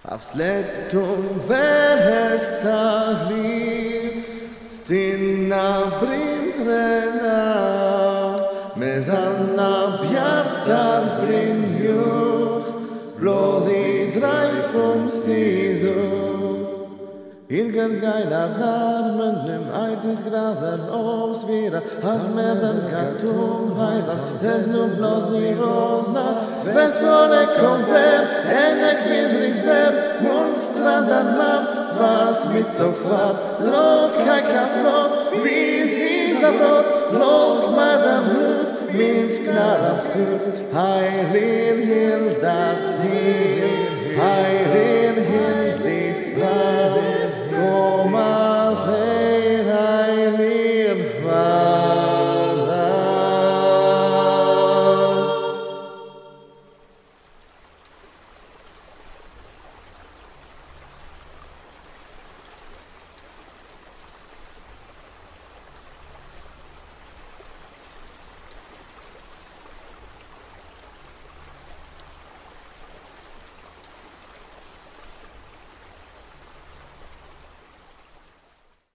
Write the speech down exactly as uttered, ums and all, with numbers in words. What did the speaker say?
Av slättum välhästar liv stinna brinträna med sanna bjartar brinjur blodig dreifum stidur Irger geilar narmenum aitis graðar ósvira Hasmerðan gatum hæðar þess nú blóði róðnar Vestfóre kom ver en ek vidrisber Mundstrandar mann svas mitt og far Dråk kajka flott vis nisa brott Låsk mardam hud minsk narans kurt Heilig hildar